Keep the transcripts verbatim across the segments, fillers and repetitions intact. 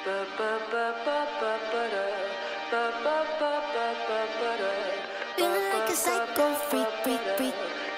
Feeling like a psycho freak, freak, freak.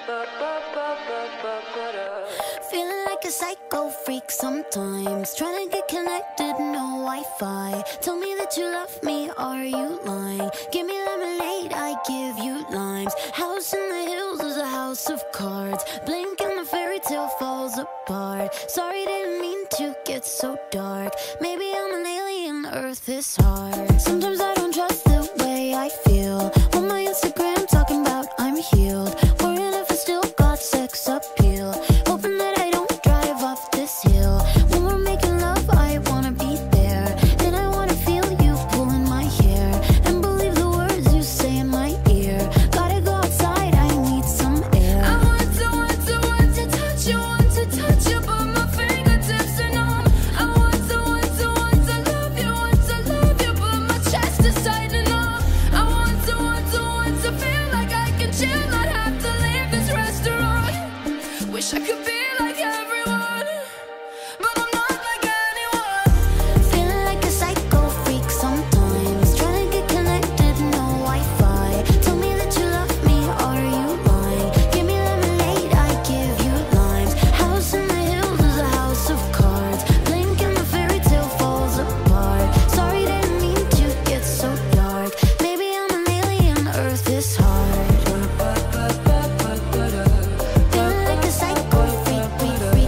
Feeling like a psycho freak sometimes. Trying to get connected, no Wi-Fi. Tell me that you love me, are you lying? Give me lemonade, I give you limes. House in the hills is a house of cards. Blink and the fairy tale falls apart. Sorry, didn't mean to get so dark. Maybe I'm an alien, Earth is hard. Sometimes I don't trust the way I feel. On my Instagram talking about I'm healed. Worrying if I still got sex appeal. Hoping that I don't drive off this hill. When we're making love, I wanna be there. And I wanna feel you pulling my hair. And believe the words you say in my ear. Gotta go outside, I need some air. I want to, want to, want to touch you, want to touch you, but my fingertips are numb. I want to, want to, want to love you, want to love you, but my chest is tightening up. I want to, want to, want to feel like I can chill, not have to leave this restaurant. Wish I could be like everyone, but I'm not like anyone. Feeling like a psycho freak sometimes. Trying to get connected, no Wi-Fi. Tell me that you love me, are you lying? Give me lemonade, I give you limes. House in the hills is a house of cards. Blink and the fairy tale falls apart. Sorry, didn't mean to get so dark. Maybe I'm an alien, Earth is hard. Feeling like a psycho freak, freak, freak.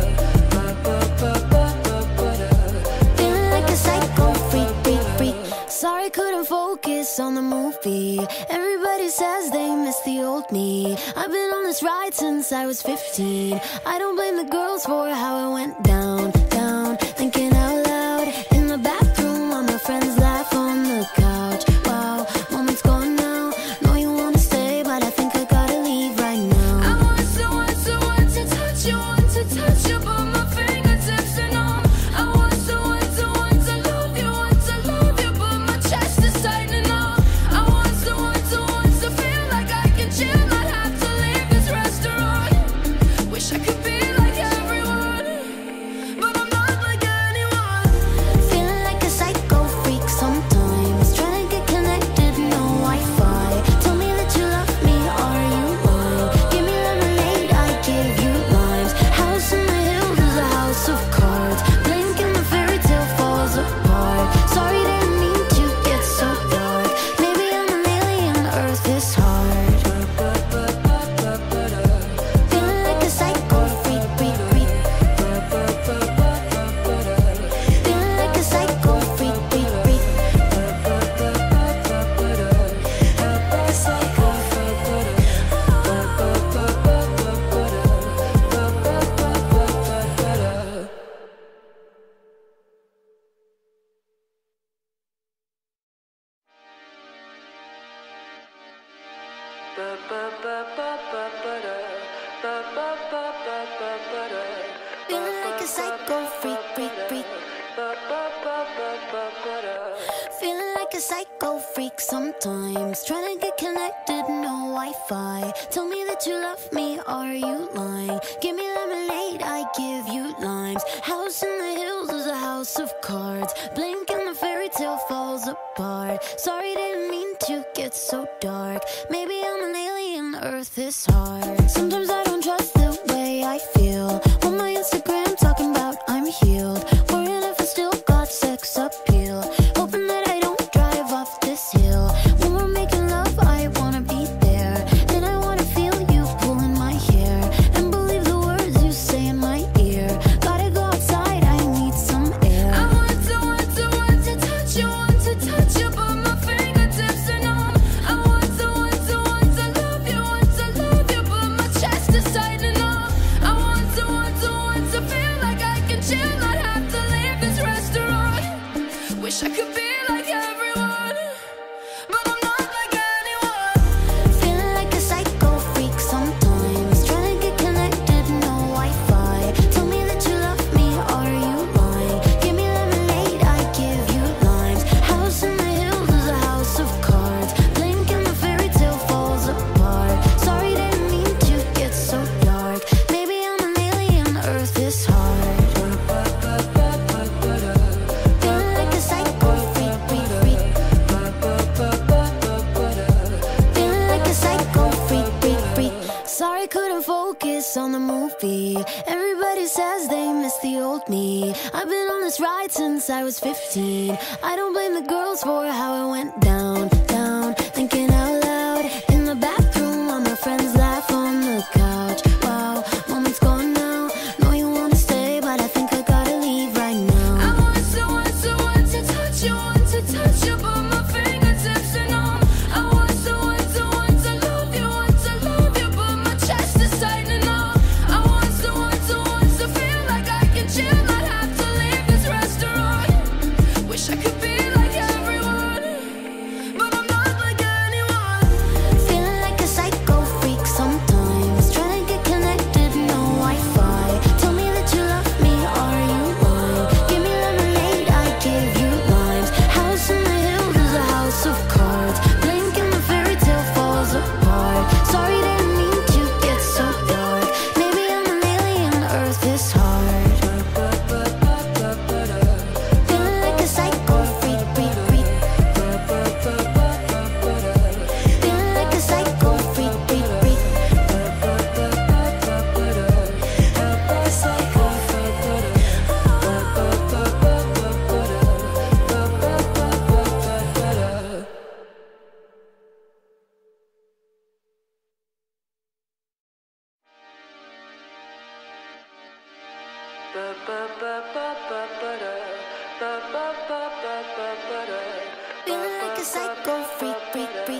Feeling like a psycho freak, freak, freak. Sorry, couldn't focus on the movie. Everybody says they miss the old me. I've been on this ride since I was fifteen. I don't blame the girls for how it went down, down. Thinking out loud in the bathroom while my friends laugh on the couch. Wow, moment's gone now. Know you wanna stay, but I think I gotta leave right now. I want to, want to, want to touch you, want to touch you, but my fingertips are numb. I want to, want to, want to love you, want to love you, but my chest is tightening up. I want to, want to, want to feel like I can chill, not have to leave this restaurant. Wish I could be like everyone, but I'm not like anyone. Feeling like a psycho freak sometimes. Trying to get connected, no Wi-Fi. Tell me that you love me, are you lying? Give me lemonade, I give you limes. House in the hills is a house of cards. Blink and the fairy tale falls apart. Sorry, didn't mean to get so dark. Maybe I'm an alien, Earth is hard. Feeling like a psycho freak, freak, freak. Feeling like a psycho freak, freak, freak. Feeling like a psycho freak, freak, freak. Feeling like a psycho freak sometimes. Trying to get connected, no Wi-Fi. Tell me that you love me, are you lying? Give me lemonade, I give you limes. House in the hills is a house of cards. Blink and the fairy tale falls apart. Sorry, didn't mean to get so dark. Maybe I'm an alien, Earth is hard. Sometimes I don't trust the way I feel. On my Instagram talking about I'm healed. Worrying if I still got sex appeal. Hoping that I don't drive off this hill. When we're making love, I wanna be there. And I wanna feel you pulling my hair. And believe the words you say in my ear. Gotta go outside, I need some air. I want to, want to, want to touch you, want to touch you, but my fingertips are numb. I want to, want to, want to love you, want to love you, but my chest is tightening up. I want to, want focus on the movie. Everybody says they miss the old me. I've been on this ride since I was fifteen. I don't blame the girls for how it went down, down. Thinking out loud in the bathroom while my friends laugh on the couch. Wow, moment's gone now. Know you wanna stay, but I think I gotta leave right now. I want someone, someone to touch you, want to touch you, but my fingertips are numb. I want someone, someone to love you, want to love you, but my chest is tightening up. I want someone, someone to feel like I can chill, not have to leave this restaurant. Wish I could be like everyone, but I'm not like anyone. Feeling like a psycho freak sometimes. Trying to get connected, no Wi-Fi. Tell me that you love me, are you lying? Give me lemonade, I give you limes. House in the hills is a house of cards. Blink and the fairy tale falls apart. Sorry, didn't mean to get so dark. Maybe I'm an alien, Earth is hard. Feeling like a psycho freak, freak, freak. Feeling like a psycho freak, freak, freak. Feeling like a psycho freak, freak, freak.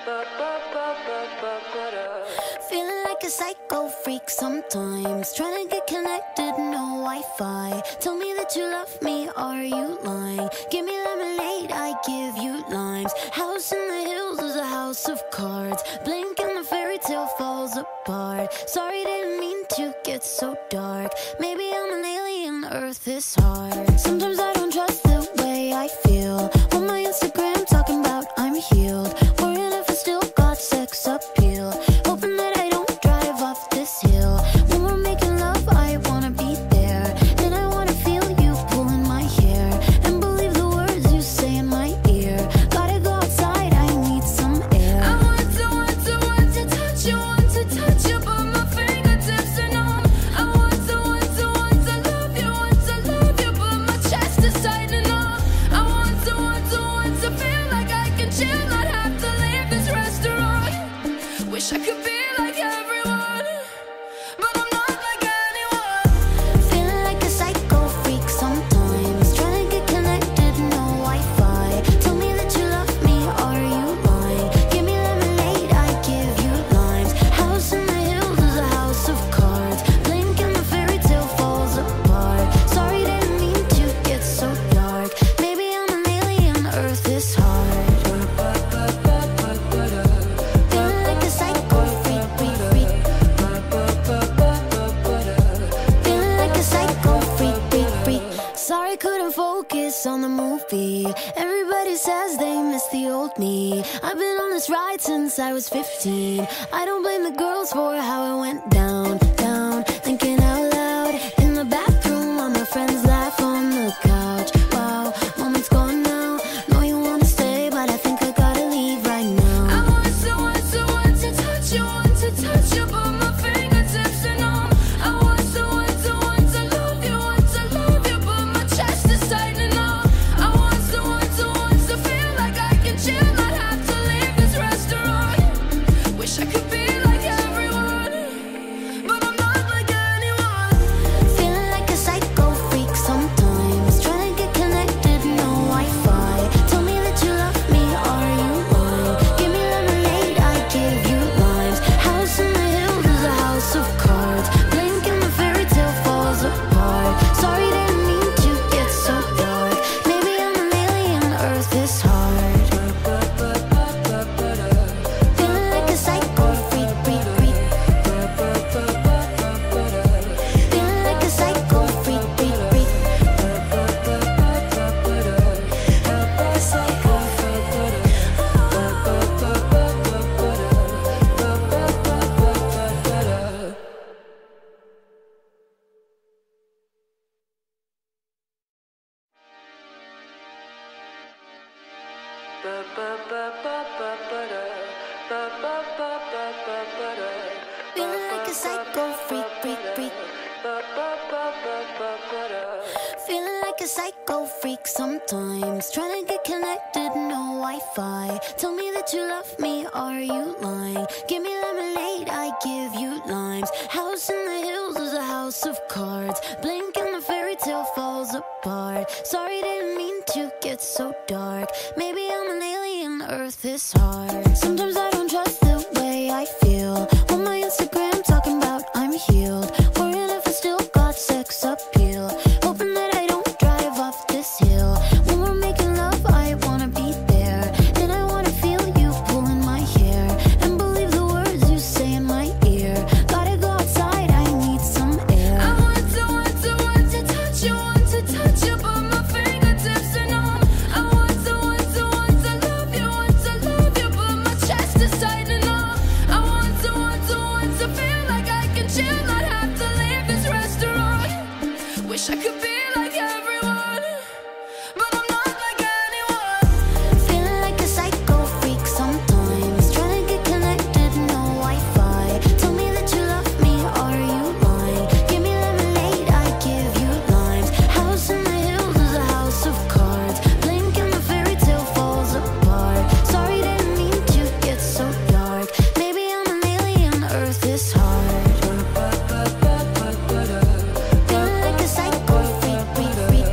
Feeling like a psycho freak sometimes. Trying to get connected, no Wi-Fi. Tell me that you love me, are you lying? Give me lemonade, I give you limes. House in the hills is a house of cards. Blink and the fairy tale falls apart. Sorry, didn't mean to get so dark. Maybe I'm an alien, Earth is hard. Sometimes I don't trust the way I feel. On my Instagram talking about I'm healed. Worrying if I still got sex appeal. Hoping that I don't drive off this hill. When we're making love, I wanna be there. Then I wanna feel you pulling my hair. And believe the words you say in my ear. Gotta go outside, I need some air. I want someone, someone to touch you, want to touch you, but my fingertips are numb. I want someone, someone to love you, want to love you, but my chest is tightening up. I want someone, someone to feel like I can chill, not have to leave this restaurant. Wish I could be like everyone, but I'm not like anyone. Feeling like a psycho freak sometimes. Trying to get connected, no Wi-Fi. Tell me that you love me, are you lying? Give me lemonade, I give you limes. House in the hills is a house of cards. Blink and the fairy tale falls apart. Sorry, didn't mean to get so dark. Maybe I'm an alien, Earth is hard. Feeling like a psycho freak, freak, freak. Feeling like a psycho freak, freak, freak. Sorry, couldn't focus on the movie. Everybody says they miss the old me. I've been on this ride since I was fifteen. I don't blame the girls for how it went down, down. Thinking out loud in the bathroom while my friends laugh on the couch. Wow, moment's gone now. Know you wanna stay, but I think I gotta leave right now. I want someone, someone to touch you, want to touch you, but my fingertips are numb. I want someone, someone to love you, want to love you, but my chest is tightening up. I want someone, someone to feel like I can chill, not have to leave this restaurant. Wish I could be like everyone, but I'm not like anyone. Feeling like a psycho freak sometimes. Trying to get connected, no Wi-Fi. Tell me that you love me, are you lying? Give me lemonade, I give you limes. House in the hills is a house of cards. Blink and the fairy tale falls apart. Sorry, didn't mean to get so dark. Maybe I'm an alien, Earth is hard. Feeling like a psycho freak, freak, freak. Feeling like a psycho freak, freak, freak. Feeling like a psycho freak. Feeling like a psycho freak sometimes. Trying to get connected, no Wi-Fi. Tell me that you love me, are you lying? Give me lemonade, I give you limes. House in the hills is a house of cards. Blink and the fairy tale falls apart. Sorry, didn't mean to get so dark. Maybe I'm an alien, Earth is hard. Sometimes I don't trust the way I feel. On my Instagram talking about I'm healed. Worrying if I still got sex appeal. Hoping that I don't drive off this hill. When we're making love, I wanna be there. And I wanna feel you pulling my hair. And believe the words you say in my ear. Gotta go outside, I need some air. I want to, want to, want to touch you, want to touch you, but my fingertips are numb. I want to, want to, want to love you, want to love you, but my chest is tightening up. I want to, want to, want to feel like I can chill, not have to leave this restaurant. Wish I could be like everyone, but I'm not like anyone. Feeling like a psycho freak sometimes. Trying to get connected, no Wi-Fi. Tell me that you love me, are you lying? Give me lemonade, I give you limes. House in the hills is a house of cards. Blink and the fairy tale falls apart. Sorry, didn't mean to get so dark. Maybe I'm an alien, Earth is hard. Feeling like a psycho freak, freak, freak.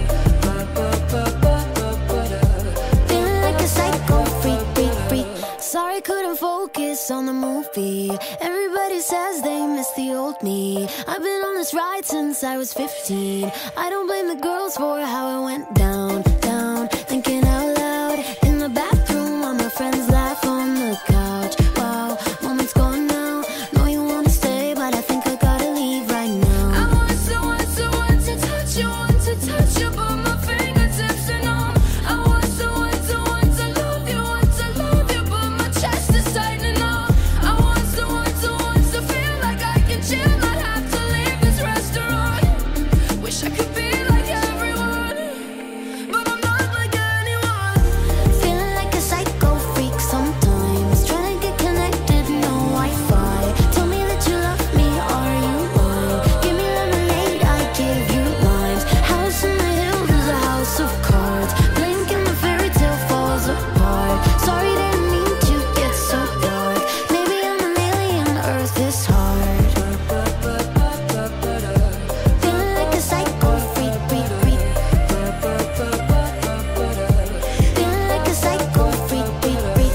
Feeling like a psycho freak, freak, freak. Sorry, couldn't focus on the movie. Everybody says they miss the old me. I've been on this ride since I was fifteen. I don't blame the girls for how it went down, down. Thinking out loud in the bathroom while my friends laugh on the couch. Wow, moment's gone now. Know you wanna stay, but I think I gotta leave right now. I want to, want to, want to touch you, want to touch you, but my fingertips are numb. I want to, want to, want to love you, want to love you, but my chest is tightening up. I want to, want to, want to feel like I can chill, not have to leave this restaurant. Wish I could be like everyone, but I'm not like anyone. Feeling like a psycho freak sometimes. Trying to get connected, no Wi-Fi. Tell me that you love me, are you lying? Give me lemonade, I give you limes. House in the hills is a house of cards. Blink and the fairy tale falls apart. Sorry, didn't mean to get so dark. Maybe I'm an alien, Earth is hard. Feeling like a psycho freak, freak, freak. Feeling like a psycho freak, freak, freak.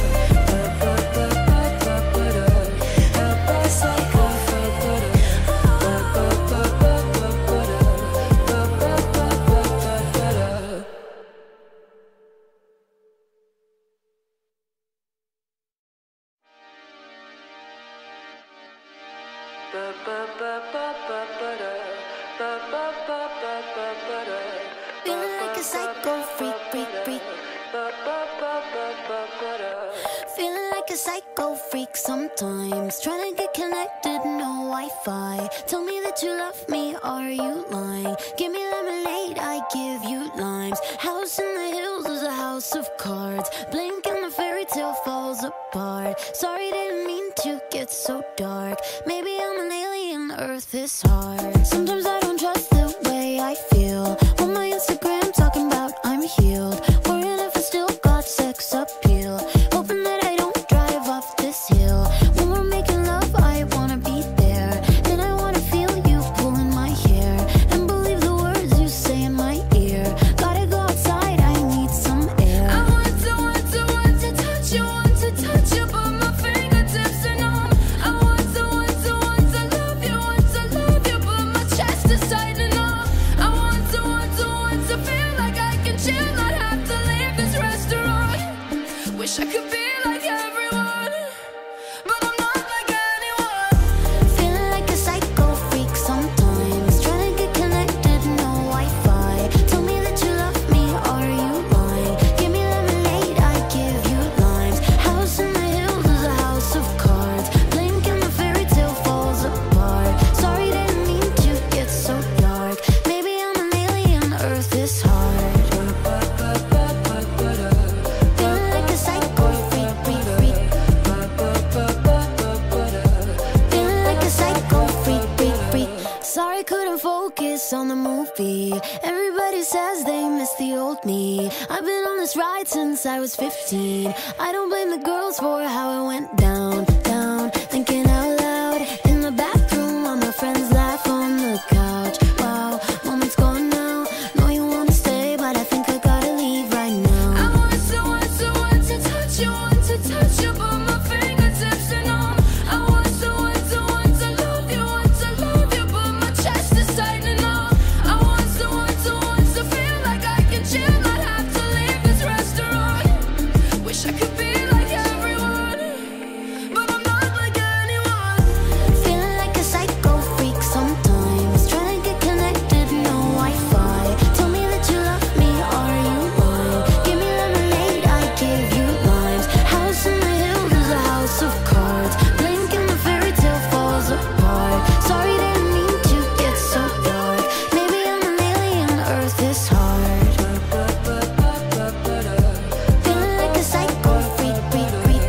Feeling like a psycho freak, freak, freak. Feeling like a psycho freak sometimes. Trying to get connected, no Wi-Fi. Tell me that you love me, are you lying? Give me lemonade, I give you limes. House in the hills is a house of cards. Blink and the fairy tale falls apart. Sorry, didn't mean to get so dark. Maybe I'm an alien, Earth is hard. Sometimes I don't trust the way I feel. On my Instagram talking about I'm healed. Worrying if I still got sex appeal. Hoping that I don't drive off this hill. When we're making love, I wanna be there. And I wanna feel you pulling my hair. And believe the words you say in my ear. Gotta go outside, I need some air. I want to, want to, want to touch you, want to touch you, but my fingertips are numb. I want to, want to, want to love you, want to love you, but my chest is freaks on the movie. Everybody says they miss the old me. I've been on this ride since I was fifteen. I don't blame the girls for how it went down, down. Thinking out loud in the bathroom while my friends laugh on the couch. Wow, moment's gone now. Know you wanna stay, but I think I gotta leave right now. I want someone, someone to touch you, want to touch you, but my fingertips are numb. I want someone, someone to love you, want to love you, but my chest is tightening up. I want someone, someone to feel like I can chill, not have to leave this restaurant. Wish I could be like everyone, but I'm not like anyone. Feeling like a psycho freak sometimes. Trying to get connected, no Wi-Fi. Tell me that you love me, are you lying? Give me lemonade, I give you limes. House in the hills is a house of cards. Blink and the fairy tale falls apart. Sorry, didn't mean to get so dark. Maybe I'm an alien, Earth is hard. Feeling like a psycho freak, freak, freak.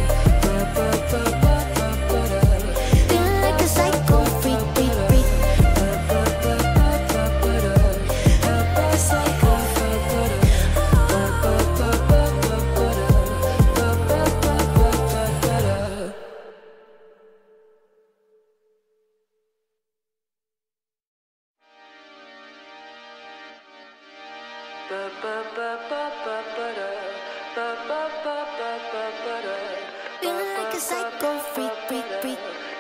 Feeling like a psycho freak, freak, freak. Feeling like a psycho freak, freak, freak.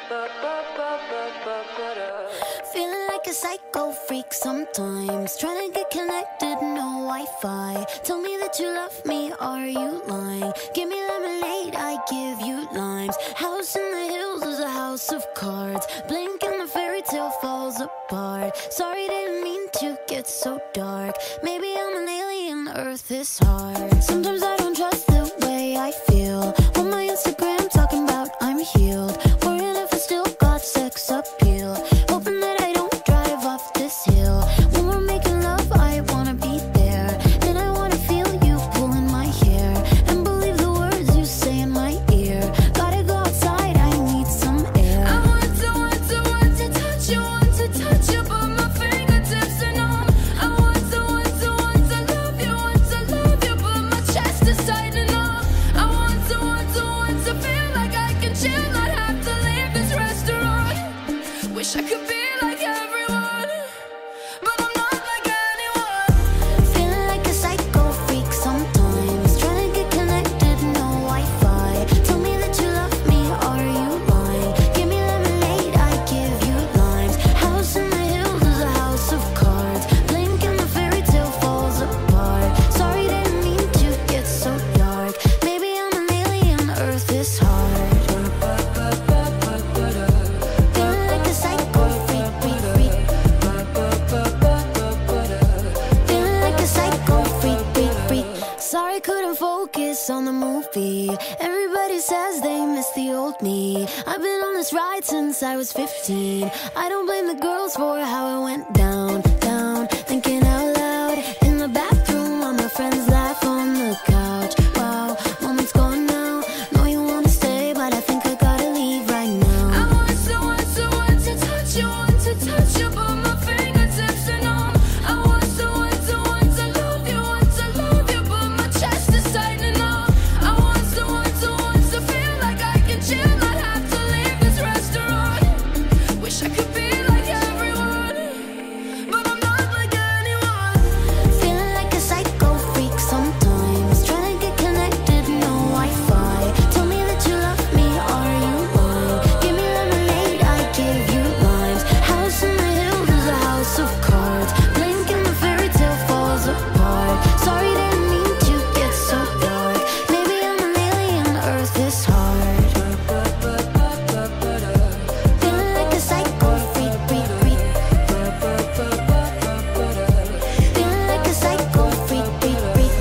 Feeling like a psycho freak sometimes. Trying to get connected, no Wi-Fi. Tell me that you love me, are you lying? Give me lemonade, I give you limes. House in the hills is a house of cards. Blink and the fairy tale falls apart. Sorry, didn't mean to get so dark. Maybe I'm an alien, Earth is hard. Sometimes I don't trust the way I feel. On my Instagram talking about I'm healed. Worrying if I still got sex appeal. Hoping that I don't drive off this hill. When we're making love, I wanna be there. Then I wanna feel you pulling my hair. And believe the words you say in my ear. Gotta go outside, I need some air. I want someone, someone to touch you, want to touch you, but my fingertips are numb. I want someone, someone to love you, want to love you, but my chest is tightening up. I want someone, someone to feel like I can chill, not have to leave this restaurant. Wish I could be like everyone, but I'm not like anyone. Feeling like a psycho freak sometimes. Trying to get connected, no Wi-Fi. Tell me that you love me, are you lying? Give me lemonade, I give you limes. House in the hills is a house of cards. Blink and the fairy tale falls apart. Sorry, didn't mean to get so dark. Maybe I'm an alien, Earth is hard. Feeling like a psycho freak, freak, freak. Feeling like a psycho freak, freak, freak. Sorry, couldn't focus on the movie. Everybody says they miss the old me. I've been on this ride since I was fifteen. I don't blame the girls for how it went down, down. Thinking out loud in the bathroom while my friends laugh on the couch. Wow, moment's gone now. Know you wanna stay, but I think I gotta leave right now. I want someone, someone to touch you, want to touch you, but my fingertips are numb. I want someone, someone to love you, want to love you, but my chest is tightening up. I want someone, someone to feel like I can chill, not have to leave this restaurant. Wish I could be like everyone, but I'm not like anyone. Feeling like a psycho freak sometimes. Trying to get connected, no Wi-Fi. Tell me that you love me, are you lying? Give me lemonade, I give you limes. House in the hills is a house of cards. Blink and the fairy tale falls apart. Sorry, didn't mean to get so dark. Maybe I'm an alien, Earth is hard. Feeling like a psycho freak, freak, freak. Feeling like a psycho freak, freak, freak.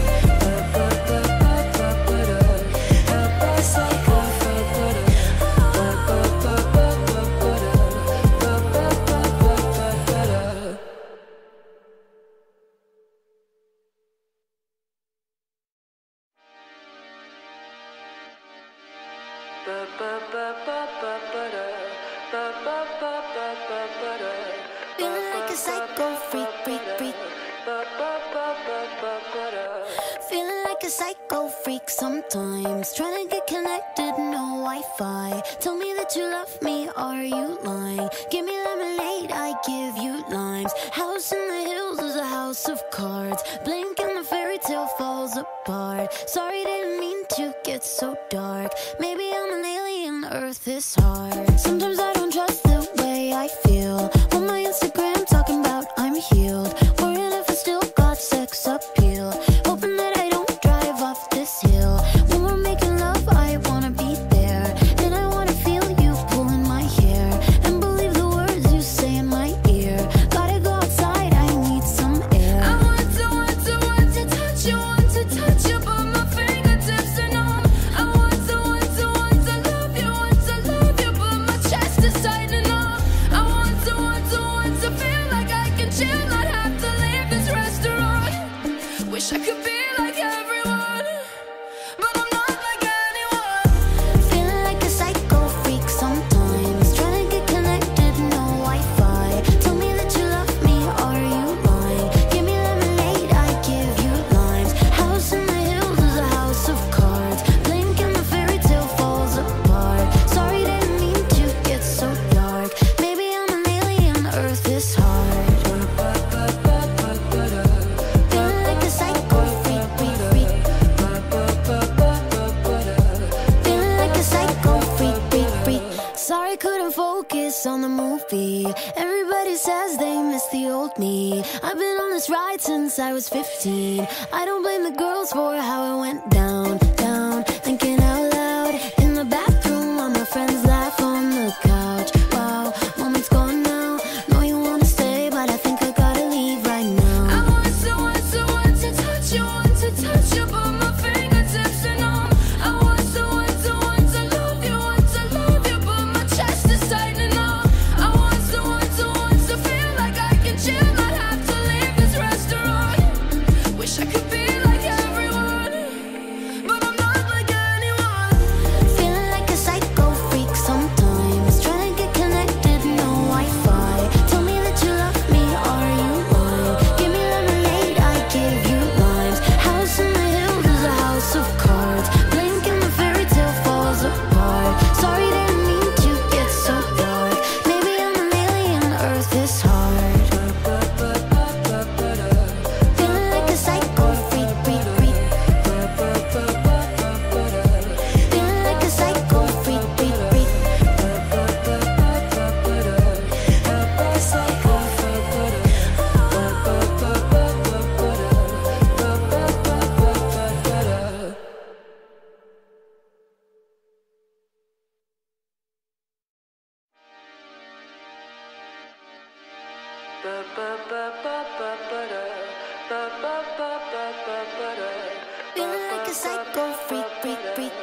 Feeling like a psycho freak. sometimes. Trying to get connected, no Wi-Fi. Tell me that you love me, are you lying? Give me lemonade, I give you limes. House in the hills is a house of cards. Blink and the fairy tale falls apart. Sorry, didn't mean to get so dark. Maybe I'm an alien, Earth is hard. Sometimes I don't trust the way I feel. On my Instagram talking about I'm healed. Worrying if I still got sex appeal. Hoping that I don't drive off this hill. When we're making love, I wanna be there. And I wanna feel you pulling my hair. And believe the words you say in my ear. Gotta go outside, I need some air. I want to, want to, want to touch you, want to touch you, but my fingertips are numb. I want to, want to, want to love you, want to love you, but my chest is tightening up. I want to, want to, want to feel like I can chill, not have to leave this restaurant. Wish I could be like everyone, but I'm not like anyone. Feeling like a psycho freak sometimes. Trying to get connected, no Wi-Fi. Tell me that you love me, are you lying? Give me lemonade, I give you limes. House in the hills is a house of cards. Blink and the fairy tale falls apart. Sorry, didn't mean to get so dark. Maybe I'm an alien, Earth is hard. Feeling like a psycho freak, freak, freak. Feeling like a psycho freak, freak, freak. Sorry, couldn't focus on the movie. Everybody says they miss the old me. I've been on this ride since I was fifteen. I don't blame the girls for how it went down, down. Thinking out loud in the bathroom while my friends laugh on the couch. Wow, moment's gone now. Know you wanna stay, but I think I gotta leave right now. I want to, want to, want to touch you, want to touch you, but my fingertips are numb. I want to, want to, want to love you, want to love you, but my chest is tightening up. I want to, want to, want to feel like I can chill, not have to leave this restaurant. Wish I could be like everyone, but I'm not like anyone. Feeling like a psycho freak sometimes. Trying to get connected, no Wi-Fi. Tell me that you love me, are you lying? Give me lemonade, I give you limes. House in the hills is a house of cards. Blink and the fairy tale falls apart. Sorry, didn't mean to get so dark. Maybe I'm an alien, Earth is hard. Feeling like a psycho freak, freak, freak. Feeling like a psycho freak, freak, freak. Psycho freak. Feeling like a psycho freak, freak, freak.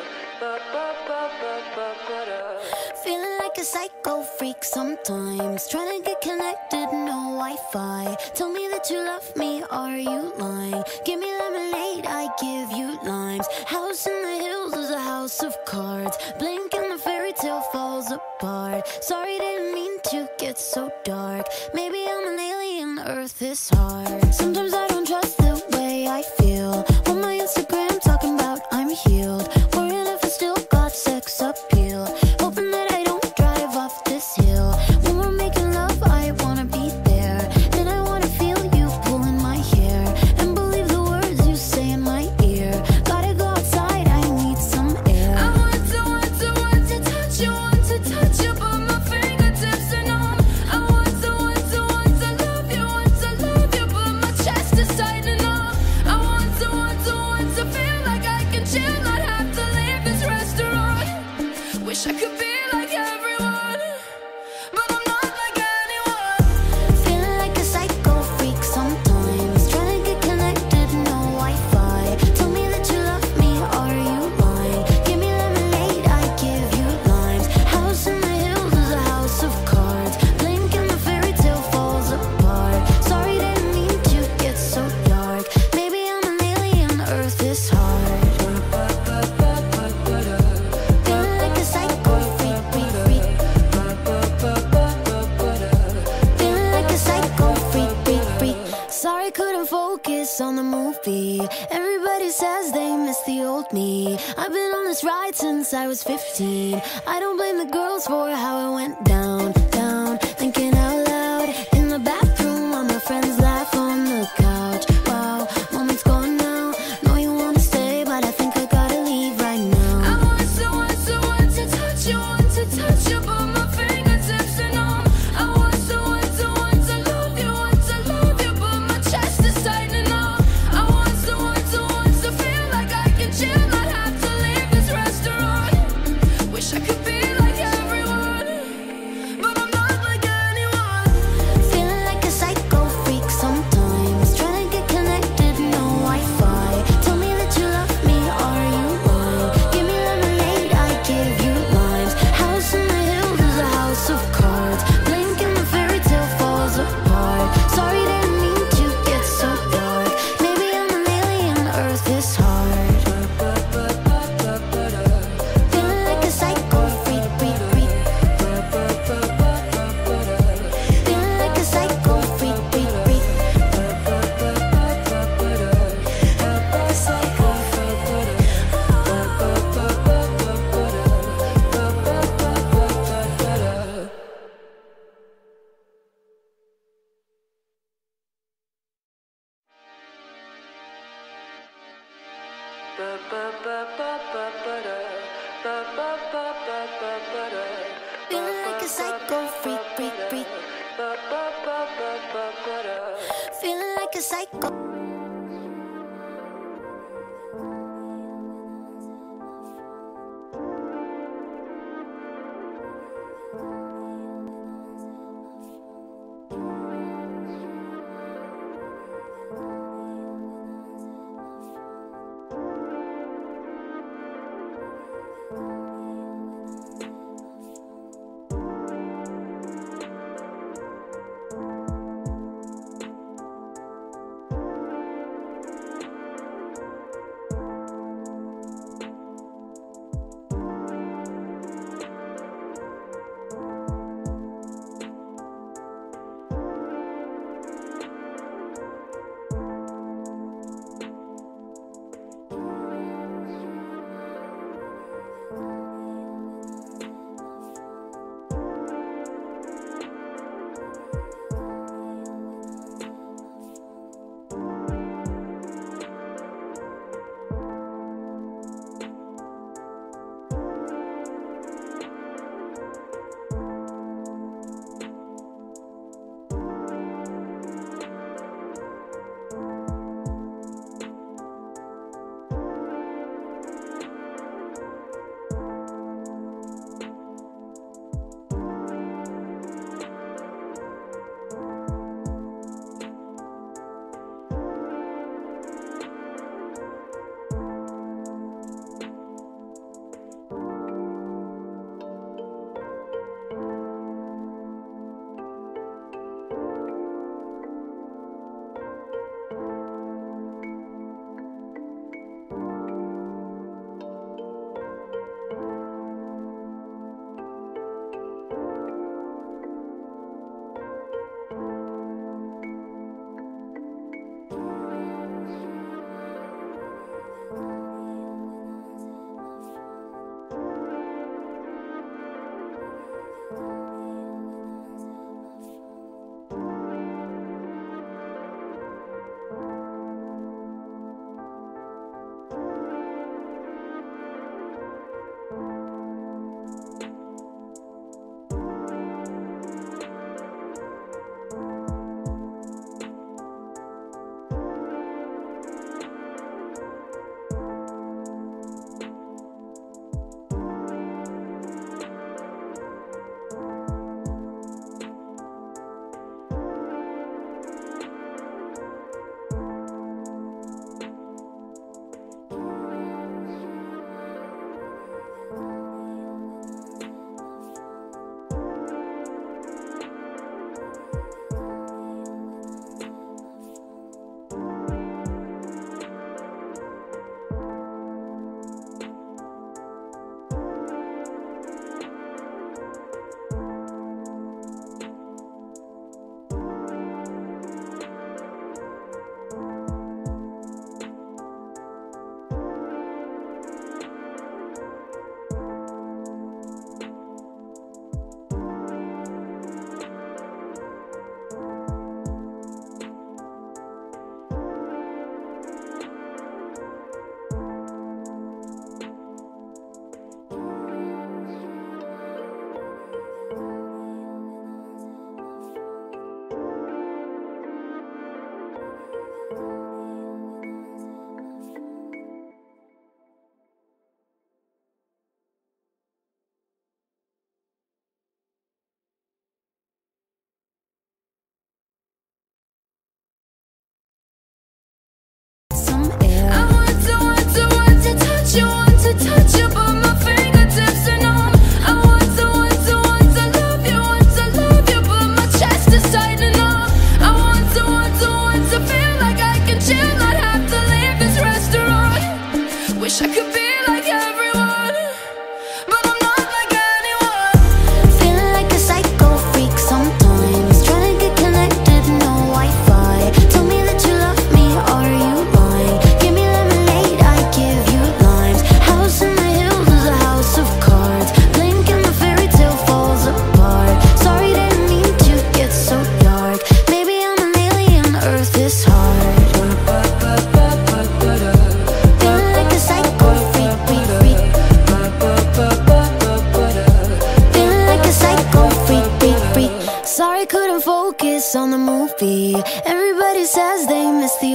Feeling like a psycho freak sometimes. Trying to get connected, no Wi-Fi. Tell me that you love me, are you lying? Give me lemonade, I give you limes. House in the hills is a house of cards. Blink and the fairy tale falls apart. Sorry, didn't mean to get so dark. Maybe I'm an alien, Earth is hard. Sometimes I don't trust the way I feel. On my Instagram talking about I'm healed. Worrying if I still got sex appeal. Hoping that I don't drive off this hill. When we're making love, I wanna be there. And I wanna feel you pulling my hair. And believe the words you say in my ear. Gotta go outside, I need some air. I want to, want to, Sorry, couldn't focus on the movie. Everybody says they miss the old me. I've been on this ride since I was fifteen. I don't blame the girls for how it went down, down. Thinking out loud in the bathroom while my friends laugh on the couch. Wow, moment's gone now. Know you wanna stay, but I think I gotta leave right now. I want to, want to, want to touch you, want to touch you, but my fingertips are numb. I want to, want to, want to love you, want to love you, but my chest is tightening up. I want to, want to, want to feel like I can chill, not have to leave this restaurant. Wish I could be like everyone, but I'm not like anyone. Feeling like a psycho freak sometimes. Trying to get connected, no Wi-Fi. Tell me that you love me, are you lying? Give me lemonade, I give you limes. House in the hills is a house of cards. Blink and the fairy tale falls apart. Sorry, didn't mean to get so dark. Maybe I'm an alien, Earth is hard. Feeling like a psycho freak, freak, freak. Feeling like a psycho freak, freak, freak. Feeling like a psycho freak, freak, freak. Feeling like a psycho.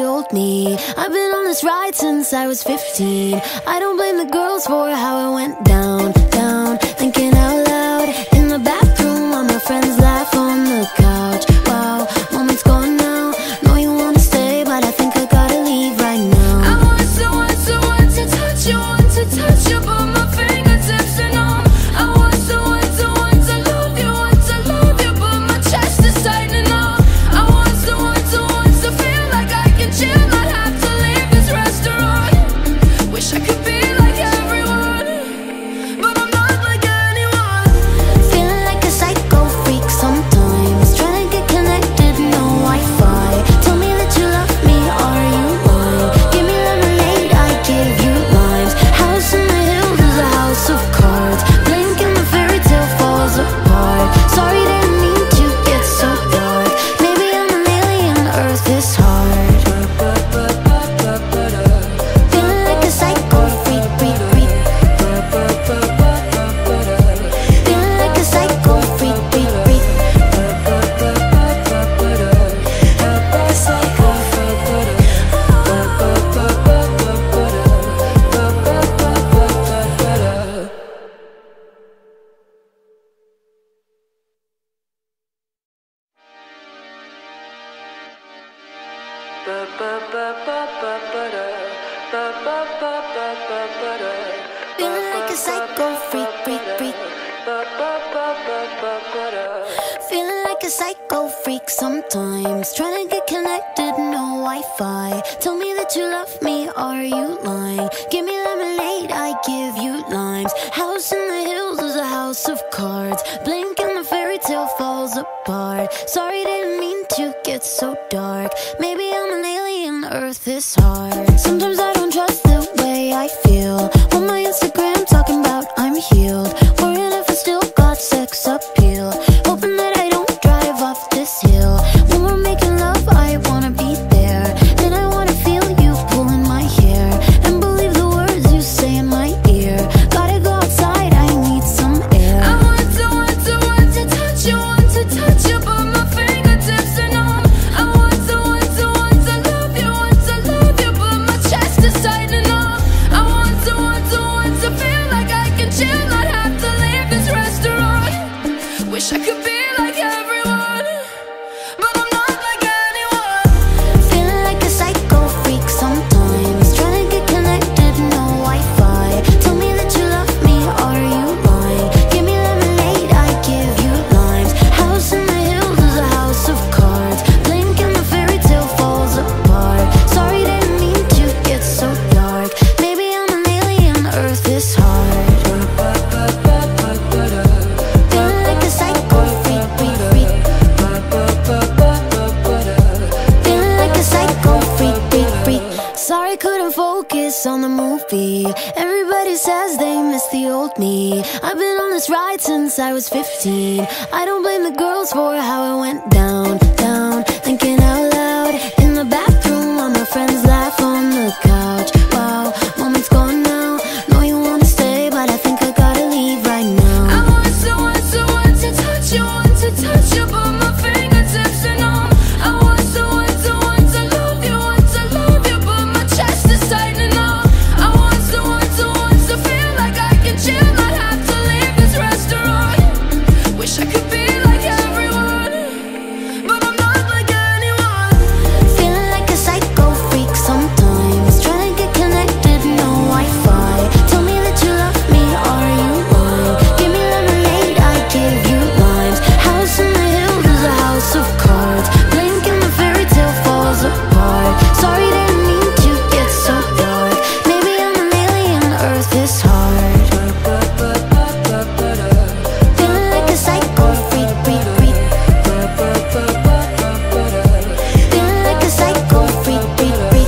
the old me. I've been on this ride since I was fifteen. I don't blame the girls for how it went down, down. Thinking out loud in the bathroom while my friends laugh on the couch. Wow, moment's gone now. Know you wanna stay, but I think I gotta leave right now. I want someone, someone to touch you, want to touch you, but my fingertips are numb. I want someone, someone to love you, want to love you, but my chest is tightening up. I want someone, someone to feel like I can chill, not have to leave this restaurant. Wish I could be like everyone, but I'm not like anyone. Feeling like a psycho freak sometimes. Trying to get connected, no Wi-Fi. Tell me that you love me, are you lying? Give me lemonade, I give you limes. House in the hills is a house of cards. Blink and the fairy tale falls apart. Sorry, didn't mean to get so dark. Maybe I'm an alien, Earth is hard. Feeling like a psycho freak, freak, freak. Feeling like a psycho freak, freak, freak. Feeling like a psycho freak, freak, freak. Feeling like a psycho freak sometimes. Trying to get connected, no Wi-Fi. Tell me that you love me, are you lying? Give me lemonade, I give you limes. House in the hills is a house of cards. Blink and the fairy tale falls apart. Sorry, didn't mean to get so dark. Maybe I'm an alien, Earth is hard. Sometimes I don't trust the way I feel. On my Instagram talking about I'm healed. Worrying if I still got sex appeal. Hoping that I don't drive off this hill. When we're making love, I wanna be there. Then I wanna feel you pulling my hair. And believe the words you say in my ear. Gotta go outside, I need some air. I want someone, someone to touch you, want to touch you, but my fingertips are numb. I want someone, someone to love you, want to love you, but my chest is tightening up. I want someone, someone to feel like I can chill, not have to leave this restaurant. Wish I could be like everyone, but I'm not like anyone. Feeling like a psycho freak sometimes. Trying to get connected, no Wi-Fi. Tell me that you love me, are you lying? Give me lemonade, I give you limes. House in the hills is a house of cards. Blink and the fairy tale falls apart. Sorry, didn't mean to get so dark. Maybe I'm an alien, Earth is hard. Feeling like a psycho freak, freak, freak. Feeling like a psycho freak, freak, freak. Sorry, couldn't focus on the movie. Everybody says they miss the old me. I've been on this ride since I was fifteen. I don't blame the girls for how it went down, down. Thinking out loud in the bathroom while my friends laugh on the couch. Wow, moment's gone now. Know you wanna stay, but I think I gotta leave right now. I want someone, someone to touch you, want to touch you, but my fingertips are numb. I want someone, someone to love you, want to love you, but my chest is tightening up. I want someone, someone to feel like I can chill, not have to leave this restaurant. Wish I could be like everyone, but I'm not like anyone. Feeling like a psycho freak sometimes. Trying to get connected, no Wi-Fi. Tell me that you love me, are you lying? Give me lemonade, I give you limes. House in the hills is a house of cards. Blink and the fairy tale falls apart. Sorry, didn't mean to get so dark. Maybe I'm an alien, Earth is hard. Feeling like a psycho freak, freak, freak. Feeling like a psycho freak, freak, freak.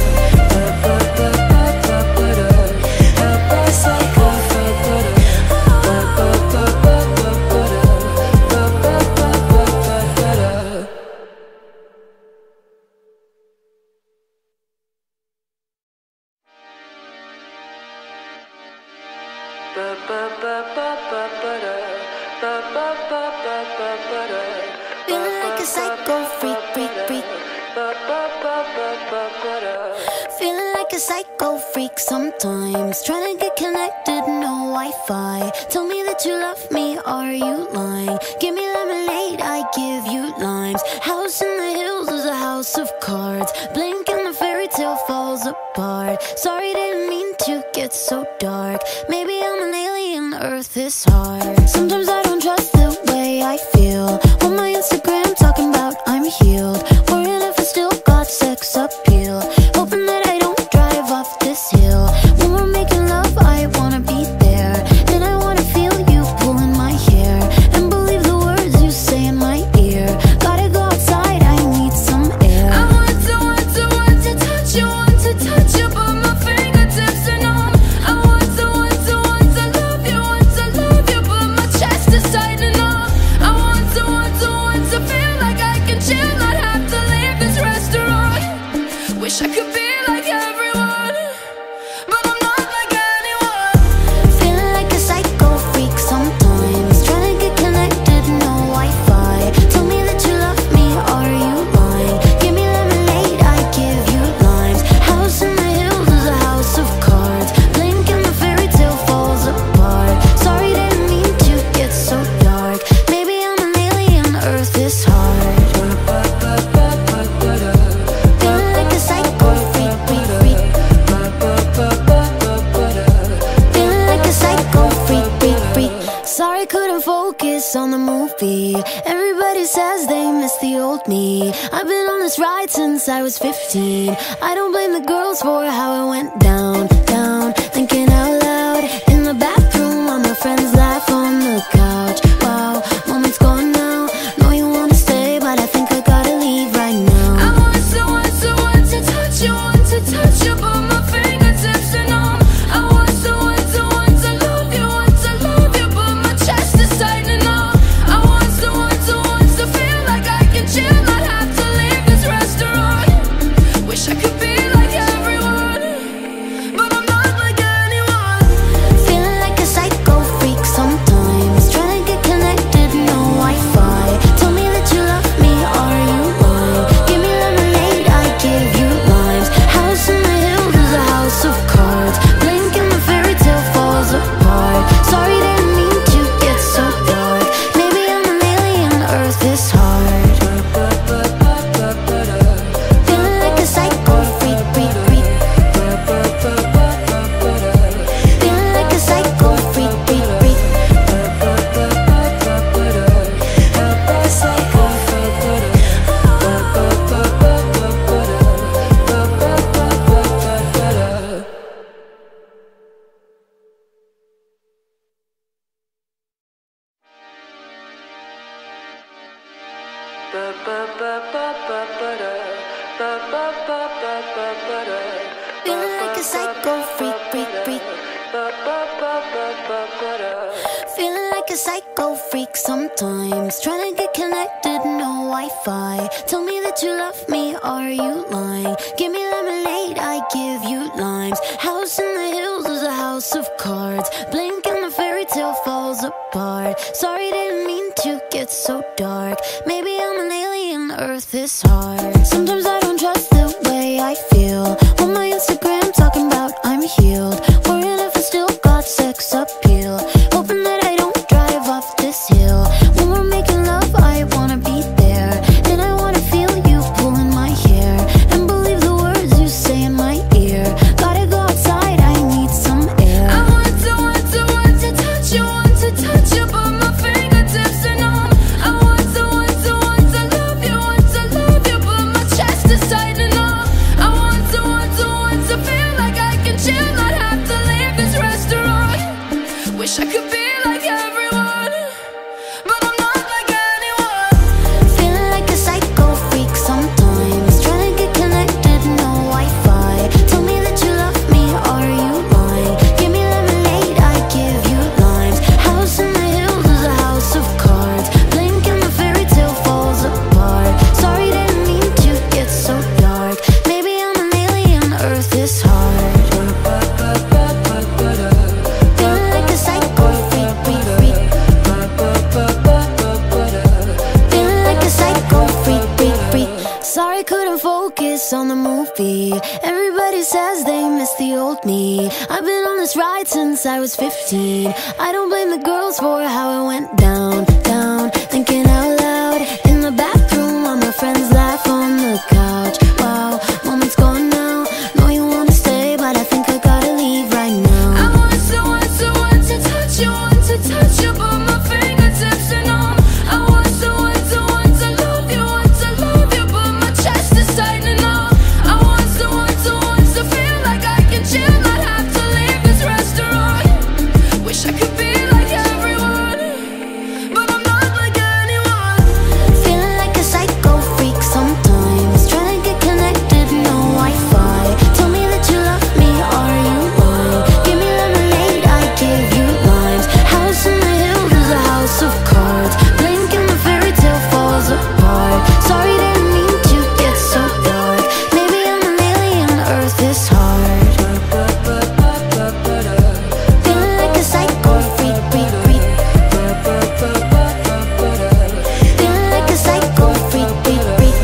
Feeling like a psycho freak, freak, freak. a psycho freak sometimes. Trying to get connected, no Wi-Fi. Tell me that you love me, are you lying? Give me lemonade, I give you limes. House in the hills is a house of cards. Blink and the fairy tale falls apart. Sorry, didn't mean to get so dark. Maybe I'm an alien, Earth is hard. Sometimes I don't trust the way I feel. On my Instagram talking about I'm healed. Worrying if I still got sex appeal. Hoping that I don't drive off this hill. When we're making love, I wanna be there. Then I wanna feel you pulling my hair. And believe the words you say in my ear. Gotta go outside, I need some air. I want to, want to, want to touch you, want to touch you, but my fingertips are numb. I want to, want to, want to love you, want to love you, but my chest is tightening up. I want to, want to, want to feel like I can chill, not have to leave this restaurant. Wish I could be like everyone, but I'm not like anyone. Feeling like a psycho freak sometimes. Trying to get connected, no Wi-Fi. Tell me that you love me, are you lying? Give me lemonade, I give you limes. House in the hills is a house of cards. Blink and the fairy tale falls apart. Sorry, didn't mean to get so dark. Maybe I'm an alien, Earth is hard. Feeling like a psycho freak, freak, freak. Feeling like a psycho freak, freak, freak. Sorry, couldn't focus on the movie. Everybody says they miss the old me. I've been on this ride since I was fifteen. I don't blame the girls for how it went down, down. Thinking out loud in the bathroom while my friends laugh on the couch. Wow, moment's gone now. Know you wanna stay, but I think I gotta leave right now. I want to, want to, want to touch you, want to touch you, but my fingertips are numb. I want to, want to, want to love you, want to love you, but my chest is tightening up. I want to, want to, want to feel like I can chill, not have to leave this restaurant. Wish I could be like everyone, but I'm not like anyone. Feeling like a psycho freak sometimes. Trying to get connected, no Wi-Fi. Tell me that you love me, are you lying? Give me lemonade, I give you limes. House in the hills is a house of cards. Blink and the fairy tale falls apart. Sorry, didn't mean to get so dark. Maybe I'm an alien, Earth is hard. Feeling like a psycho freak, freak, freak. Feeling like a psycho freak, freak, freak. Feeling like a psycho freak, freak, freak. Feeling like a psycho freak sometimes. Trying to get connected, no Wi-Fi. Tell me that you love me, are you lying? Give me lemonade, I give you limes. House in the hills is a house of cards. Blink and the fairy tale falls apart. Sorry, didn't mean to get so dark. Maybe I'm an alien, Earth is hard. Sometimes I don't trust the way I feel. On my Instagram talking about I'm healed. Worrying if I still got sex appeal. Hoping that I don't drive off this hill. When we're making love, I wanna be there. Then I wanna feel you pulling my hair. And believe the words you say in my ear. Gotta go outside, I need some air. I want to, want to, want to touch you, want to touch you, but my fingertips are numb. I want to, want to, want to love you, want to love you, but my chest is tightening up. I want to, want to, want to feel Everybody says they miss the old me. I've been on this ride since I was fifteen. I don't blame the girls for how it went down, down. Thinking out loud in the bathroom while my friends laugh on the couch. Wow, moment's gone now. Know you wanna stay, but I think I gotta leave right now. I want someone, someone to touch you, want to touch you, but my fingertips are numb. I want someone, someone to love you, want to love you, but my chest is tightening up. I want someone, someone to feel like I can chill, not have to leave this restaurant. Wish I could be like everyone, but I'm not like anyone. Feeling like a psycho freak sometimes. Trying to get connected, no Wi-Fi. Tell me that you love me, are you lying? Give me lemonade, I give you limes. House in the hills is a house of cards. Blink and the fairy tale falls apart. Sorry, didn't mean to get so dark. Maybe I'm an alien, Earth is hard. Feeling like a psycho freak, freak, freak. Feeling like a psycho freak, freak, freak.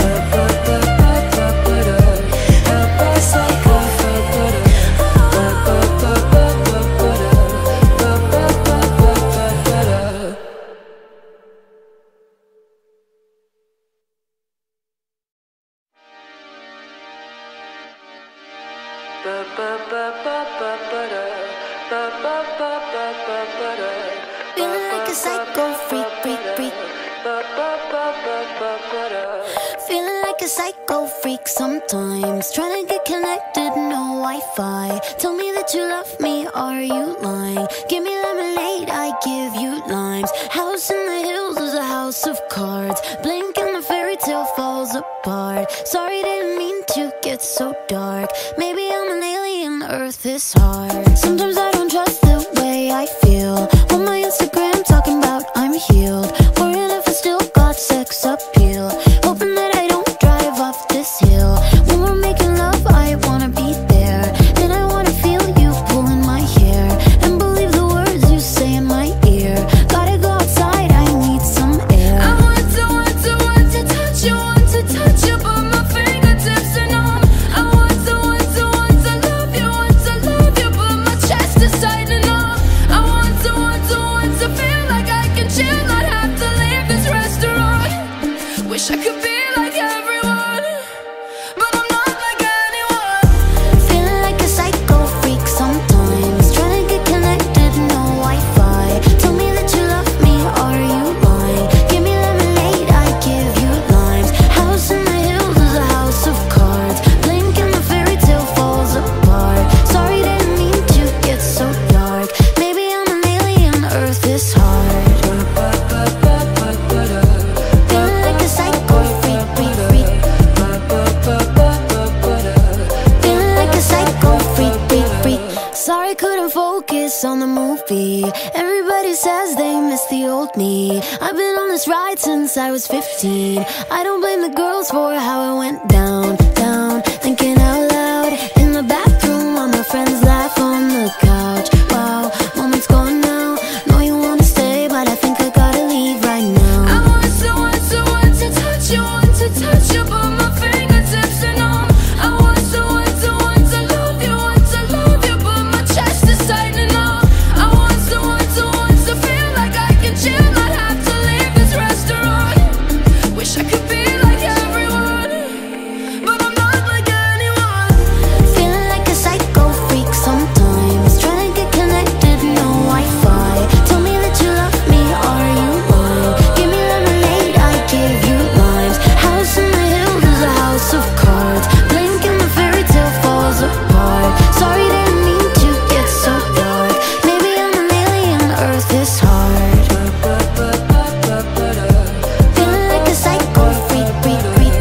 Feeling like a psycho freak, freak, freak. Feeling like a psycho freak sometimes. Trying to get connected, no Wi-Fi. Tell me that you love me, are you lying? Give me lemonade, I give you limes. House in the hills is a house of cards. Blink and the fairy tale falls apart. Sorry, didn't mean to get so dark. Maybe I'm an alien, Earth is hard. Sometimes I don't trust the way I feel. On my Instagram talking about I'm healed. Worrying if I still got sex appeal. Hoping that I don't drive off this hill. When we're making love, I wanna be there. Then I wanna feel you pulling my hair. And believe the words you say in my ear. Gotta go outside, I need some air. I want someone, someone to touch you, want to touch you, but my fingertips are numb. I want someone, someone to love you, want to love you, but my chest is tightening up. I want someone, someone to feel like I can chill, not have to leave this restaurant. Wish I could be like everyone, but I'm not like anyone. Feeling like a psycho freak sometimes. Trying to get connected, no Wi-Fi. Tell me that you love me, are you lying? Give me lemonade, I give you limes. House in the hills is a house of cards. Blink and the fairy tale falls apart. Sorry, didn't mean to get so dark. Maybe I'm an alien, Earth is hard. Feeling like a psycho freak, freak, freak. Feeling like a psycho freak, freak, freak. Sorry, couldn't focus on the movie. Everybody says they miss the old me. I've been on this ride since I was fifteen. I don't blame the girls for how it went down, down. Thinking out loud in the bathroom while my friends laugh on the couch. Wow, moment's gone now. Know you wanna stay, but I think I gotta leave right now. I want someone, someone to touch you, want to touch you, but my fingertips are numb. I want someone, someone to love you, want to love you, but my chest is tightening up. I want someone, someone to feel like I can chill, not have to leave this restaurant. Wish I could be like everyone, but I'm not like anyone. Feeling like a psycho freak sometimes. Trying to get connected, no Wi-Fi. Tell me that you love me, are you lying? Give me lemonade, I give you limes. House in the hills is a house of cards. Blink and the fairy tale falls apart. Sorry, didn't mean to get so dark. Maybe I'm an alien, Earth is hard. Feeling like a psycho freak, freak, freak.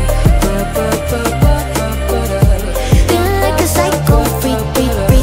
Feeling like a psycho freak, freak, freak.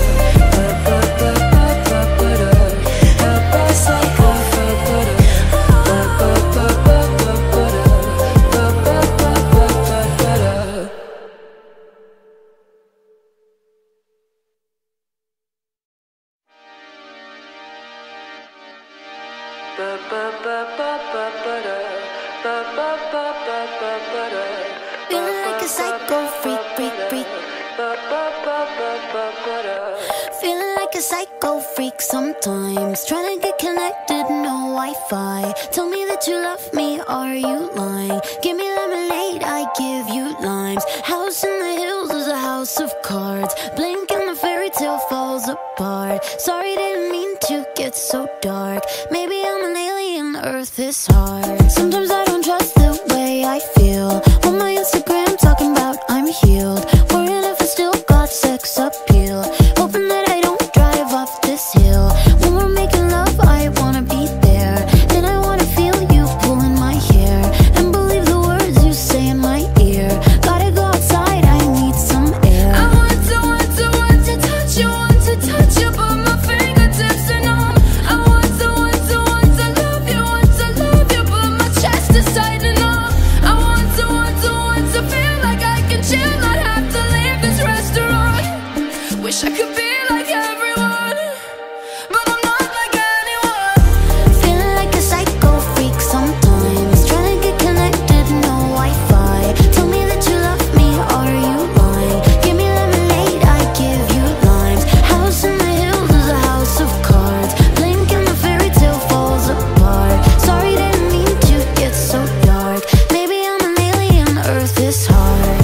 Feeling like a psycho freak, freak, freak. Feeling like a psycho freak sometimes. Trying to get connected, no Wi-Fi. Tell me that you love me, are you lying? Give me lemonade, I give you limes. House in the hills is a house of cards. Blink and the fairy tale falls apart. Sorry, didn't mean to get so dark. Maybe I'm an alien, Earth is hard. Sometimes I don't trust the way I feel. On my Instagram talking about I'm healed. Worrying if I still got sex appeal. Hoping that I don't drive off this hill. When we're making love, I wanna be there. Then I wanna feel you pulling my hair. And believe the words you say in my ear. Gotta go outside, I need some air. I want to, want to, want to touch you, want to touch you, but my fingertips are numb. I want to, want to, want to love you, want to love you, but my chest is tightening up. I want to, want to, want to feel like I can chill, not have to leave this restaurant. Wish I could be like everyone, but I'm not like anyone. Feeling like a psycho freak sometimes. Trying to get connected, no Wi-Fi. Tell me that you love me, are you lying? Give me lemonade, I give you limes. House in the hills is a house of cards. Blink and the fairy tale falls apart. Sorry, didn't mean to get so dark. Maybe I'm an alien, Earth is hard.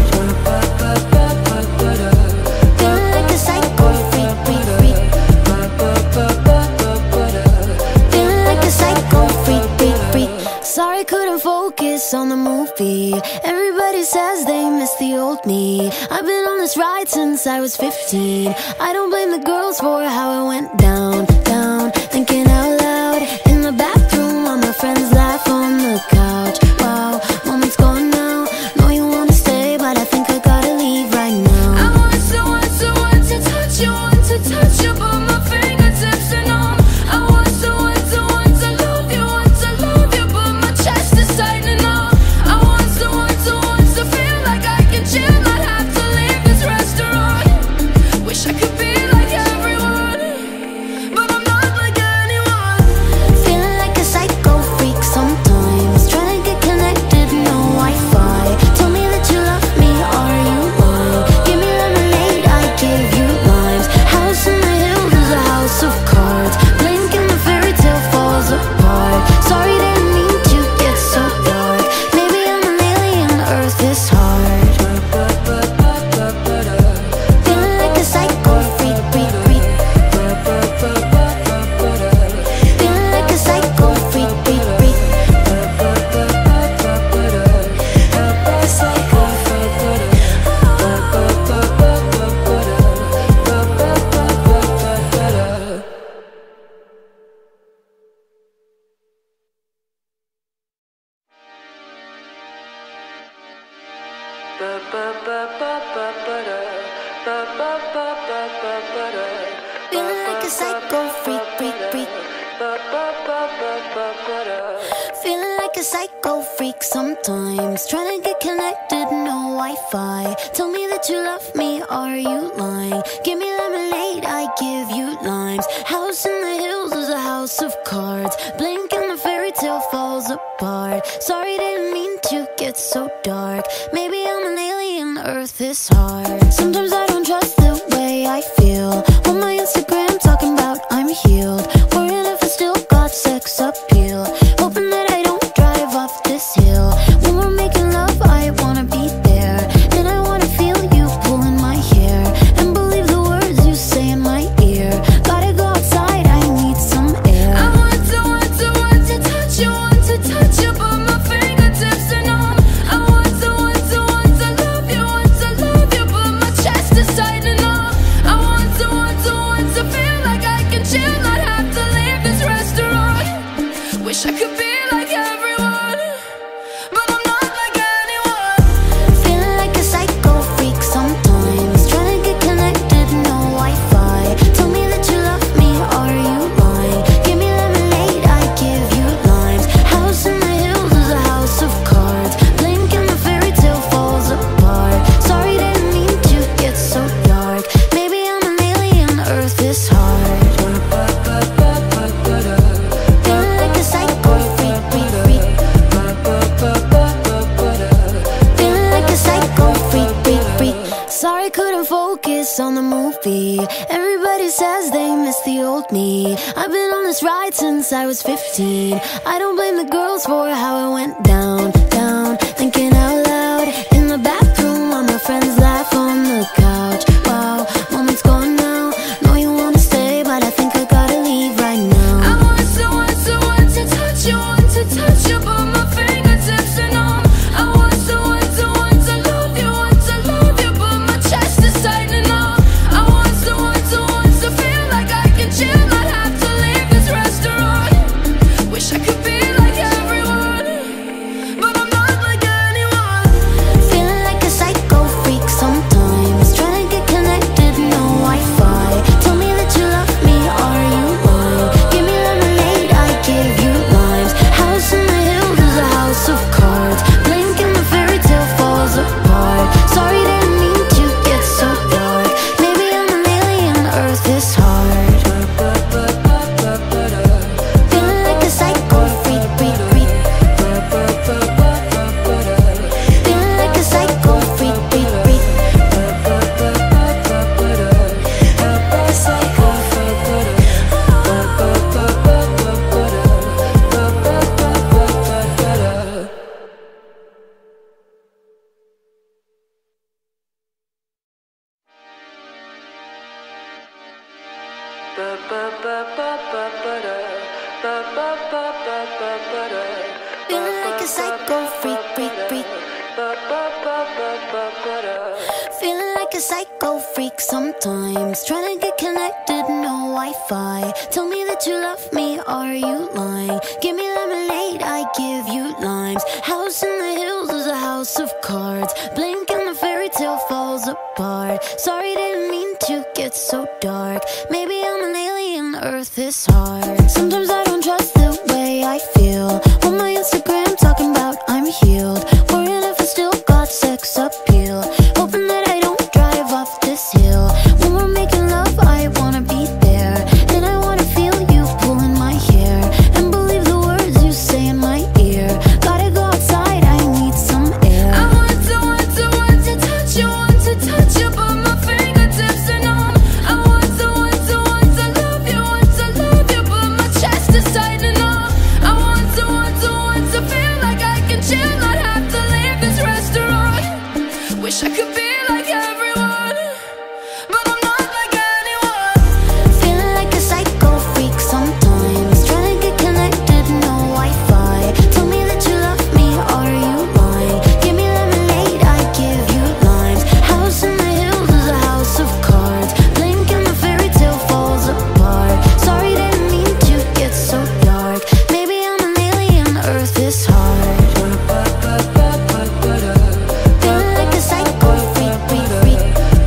Feeling like a psycho freak, freak, freak. Feeling like a psycho freak, freak, freak. Sorry, couldn't focus on the movie. Everybody says they miss the old me. I've been on this ride since I was fifteen. I don't blame the girls for how it went down, down. Thinking out loud in the bathroom while my friends laugh on the couch. Wow, moment's gone now. Know you wanna stay, but I think I gotta leave right now. I want to, want to, want to touch you, want to touch you, but my fingertips are numb. I want to, want to, want to love you, want to love you, but my chest is tightening up. I want to, want to, want to feel like I can chill, not have to leave this restaurant. Wish I could be like everyone, but I'm not like anyone. Feeling like a psycho freak sometimes. Trying to get connected, no Wi-Fi. Tell me that you love me, are you lying? Give me lemonade, I give you limes. House in the hills is a house of cards. Blink and the fairy tale falls apart. Sorry, didn't mean to get so dark. Maybe I'm an alien, Earth is hard. Feeling like a psycho freak, freak, freak. Feeling like a psycho freak, freak, freak. Feeling like a psycho freak, freak, freak. Feeling like a psycho freak sometimes. Trying to get connected, no Wi-Fi. Tell me that you love me, are you lying? Give me lemonade, I give you limes. House in the hills is a house of cards. Blink and the fairy tale falls apart. Sorry, didn't mean to get so dark. Maybe I'm an alien, Earth is hard. Sometimes I don't trust the way I feel. On my Instagram talking about I'm healed. Worrying if I still got sex appeal. Hoping that I don't drive off this hill. When we're making love, I wanna be there. Then I wanna feel you pulling my hair. And believe the words you say in my ear. Gotta go outside, I need some air. I want to, want to, want to touch you, want to touch you, but my fingertips are numb. I want to, want to, want to love you, want to love you, but focus on the movie. Everybody says they miss the old me. I've been on this ride since I was fifteen. I don't blame the girls for how it went down, down. Thinking out loud in the bathroom while my friends laugh on the couch. Wow, moment's gone now. Know you wanna stay, but I think I gotta leave right now. I want to, want to, want to touch you, want to touch you, but my fingertips are numb. I want to, want to, want to love you, want to love you, but my chest is tightening up. I want to, want to, want to feel like I can chill, not have to leave this restaurant. Wish I could be like everyone, but I'm not like anyone. Feeling like a psycho freak sometimes. Trying to get connected, no Wi-Fi. Tell me that you love me, are you lying? Give me lemonade, I give you limes. House in the hills is a house of cards. Blink and the fairy tale falls apart. Sorry, didn't mean to get so dark. Maybe I'm an alien, Earth is hard. Feeling like a psycho freak, freak, freak. Feeling like a psycho freak, freak, freak. Feeling like a psycho freak, freak, freak. Feeling like a psycho freak sometimes. Trying to get connected, no Wi-Fi. Tell me that you love me, are you lying? Give me lemonade, I give you limes. House in the hills is a house of cards. Blink and the fairy tale falls apart. Sorry, didn't mean to get so dark. Maybe I'm an alien, Earth is hard. Sometimes I don't trust the way I feel. On my Instagram talking about I'm healed. Worrying if I still got sex appeal. Hoping that I don't drive off this hill. When we're making love, I wanna be there. And I wanna feel you pulling my hair. And believe the words you say in my ear. Gotta go outside, I need some air. I want to, want to, want to touch you, want to touch you, but my fingertips are numb. I want to, want to, want to love you, want to love you, but my chest is tightening up. I want to, want to, want to feel like I can chill, not have to leave this restaurant. Wish I could be like everyone, but I'm not like anyone. Feeling like a psycho freak sometimes. Trying to get connected, no Wi-Fi. Tell me that you love me, are you lying? Give me lemonade, I give you limes. House in the hills is a house of cards. Blink and the fairy tale falls apart. Sorry, didn't mean to get so dark. Maybe I'm an alien, Earth is hard. Feeling like a psycho freak, freak, freak.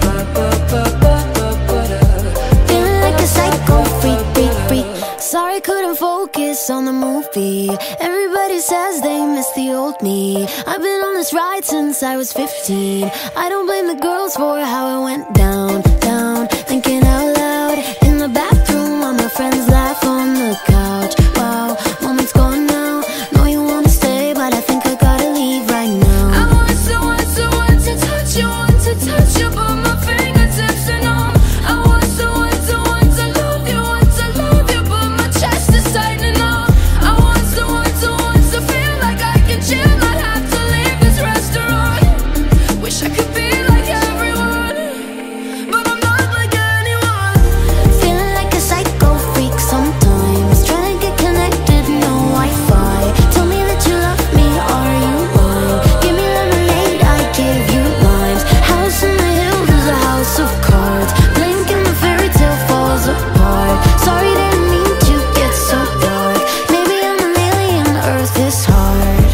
Feeling like a psycho freak, freak, freak. Sorry, couldn't focus on the movie. Everybody says they miss the old me. I've been on this ride since I was fifteen. I don't blame the girls for how it went down, down. Thinking out loud in the bathroom while my friends laugh on the couch. Wow, moment's gone now. Know you wanna stay, but I think I gotta leave right now. I want to, want to, want to touch you, want to touch you, but my fingertips are numb. I want to, want to, want to love you, want to love you, but my chest is tightening up. I want to, want to, want to feel like I can chill, not have to leave this restaurant. Wish I could be like everyone, but I'm not like anyone. Feeling like a psycho freak sometimes. Trying to get connected, no Wi-Fi. Tell me that you love me, are you lying? Give me lemonade, I give you limes. House in the hills is a house of cards. Blink and the fairy tale falls apart. Sorry, didn't mean to get so dark. Maybe I'm an alien, Earth is hard.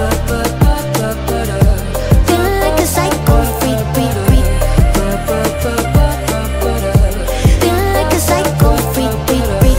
Feeling like a psycho freak, freak, freak. Feeling like a psycho freak, freak, freak.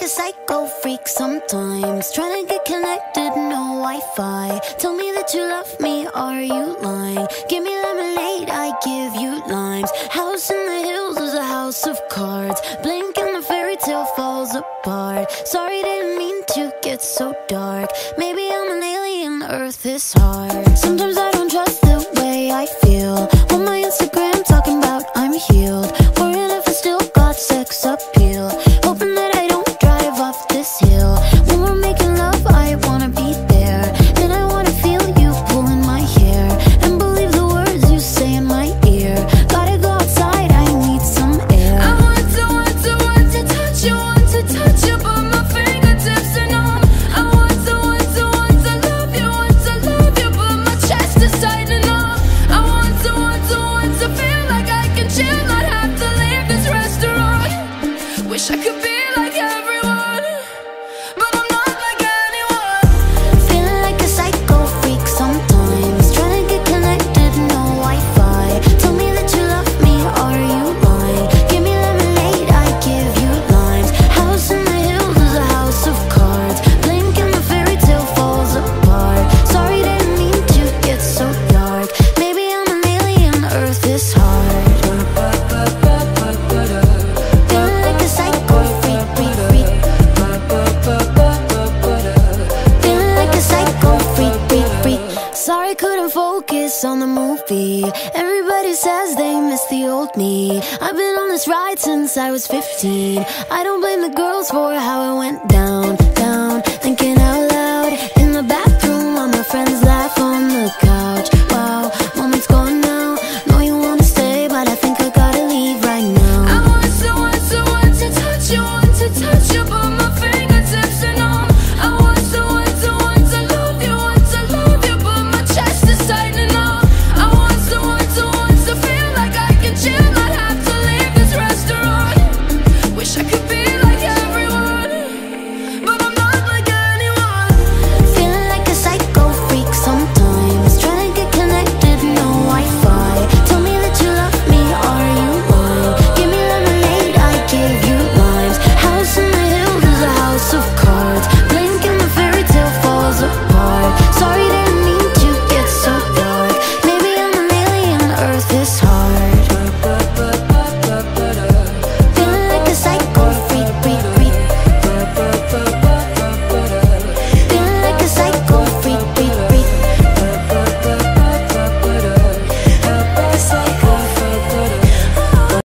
like a psycho freak sometimes. Trying to get connected, no Wi-Fi. Tell me that you love me, are you lying? Give me lemonade, I give you limes. House in the hills is a house of cards. Blink and the fairy tale falls apart. Sorry, didn't mean to get so dark. Maybe I'm an alien, Earth is hard. Sometimes I don't trust the way I feel. On my Instagram talking about I'm healed. Worrying if I still got sex appeal. Hoping that I don't drive off this hill. When we're making love, I wanna be there. And I wanna feel you pulling my hair. And believe the words you say in my ear. Gotta go outside, I need some air. I want to, want to, want to touch you, want to touch you, but my fingertips are numb. I want to, want to, want to love you, want to love you, but my chest is tightening up. I want to, want to, want to feel like I can chill, not have to leave this restaurant. Wish I could be like everyone, but I'm not like anyone. Feeling like a psycho freak sometimes. Trying to get connected, no Wi-Fi. Tell me that you love me, are you lying? Give me lemonade, I give you limes. House in the hills is a house of cards. Blink and the fairy tale falls apart. Sorry, didn't mean to get so dark. Maybe I'm an alien, Earth is hard. Feeling like a psycho freak, freak, freak. Feeling like a psycho freak, freak, freak. Sorry, couldn't focus on the movie. Everybody says they miss the old me. I've been on this ride since I was fifteen. I don't blame the girls for how it went down, down. Thinking out loud.